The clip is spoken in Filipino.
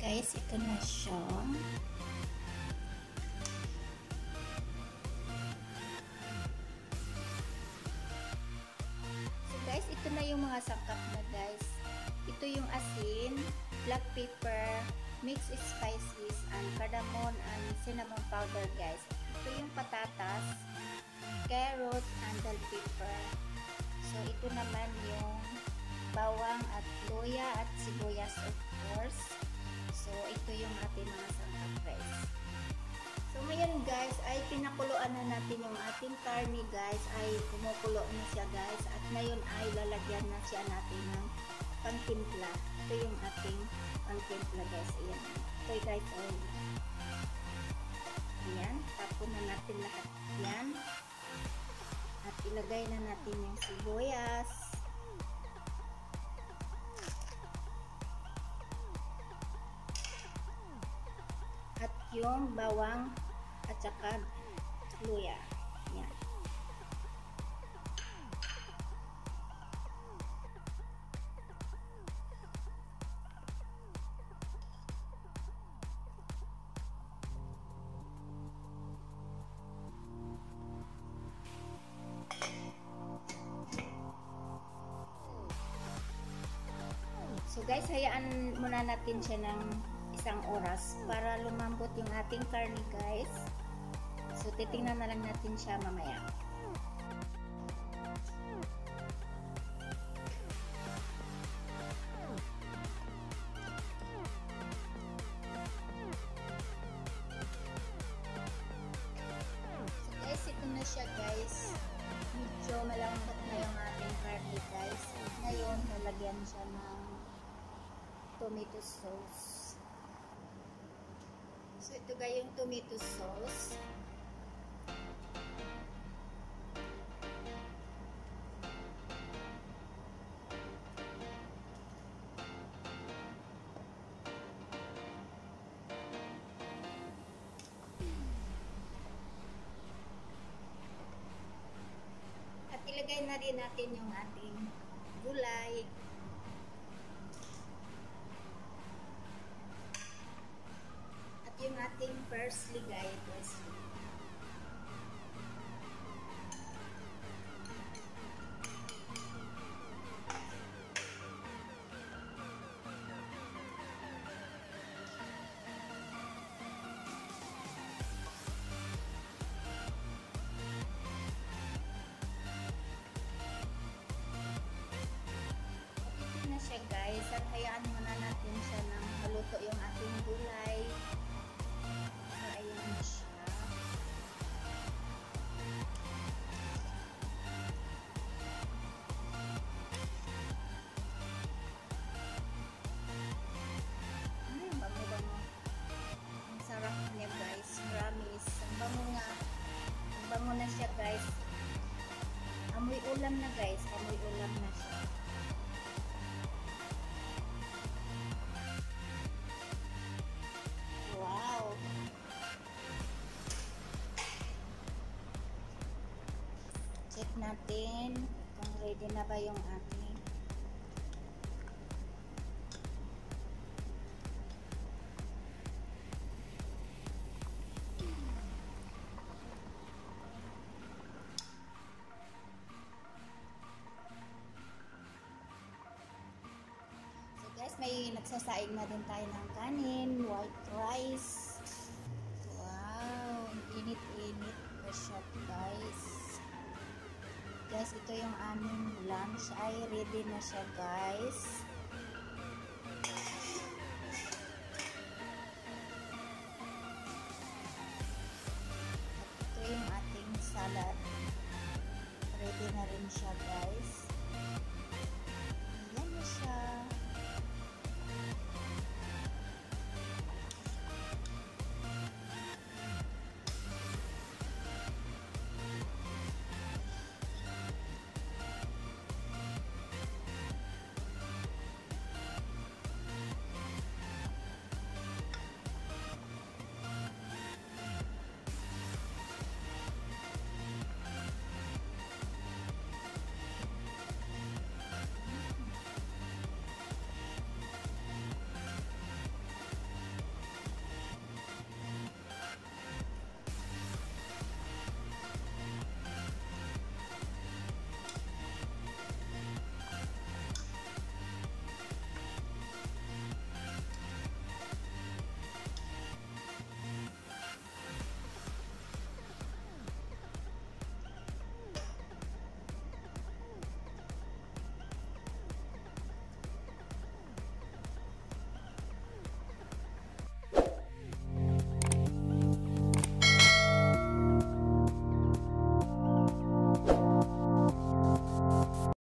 guys, ito na siya. So guys, ito na yung mga sangkap na guys. Ito yung asin, black pepper, mixed spices, and cardamom and cinnamon powder guys. Ito yung patatas, carrots, and bell pepper. So ito naman yung bawang at luya at sibuyas of course. So ito yung ating mga sangkap guys. So ngayon guys ay pinakuluan na natin yung ating karne guys, ay kumukulo na siya guys, at ngayon ay lalagyan na siya natin ng pangtimpla. Ito yung ating pangtimpla guys. Ayan. Ito guys ay ayan. Tapon na natin lahat yan. At ilagay na natin yung sibuyas. At yung bawang at saka luya. Yan. So guys, hayaan muna natin siya ng isang oras para lumambot yung ating karne guys. So titingnan na lang natin siya mamaya. So guys, ito na siya guys. Medyo malambot na yung ating karne guys. Ngayon, nalagyan siya ng tomato sauce. So, ito guys yung tomato sauce. At ilagay na rin natin yung ating gulay. Yung ating parsley guys. Ito na siya guys, at hayaan muna natin siya ng maluto yung ating gulay. Ayan na siya. Bango-bango. Ang sarap niya guys. Promise. Ang bango nga. Ang bango na siya guys. Amoy ulam na guys. Amoy ulam na siya. Wow! Check natin kung ready na ba yung ating so guys, may nagsasaing na din tayo ng kanin, white rice. Wow! Init-init pa siya guys. Guys, ito yung aming lunch ay ready na siya guys. At ito yung ating salad. Ready na rin siya guys.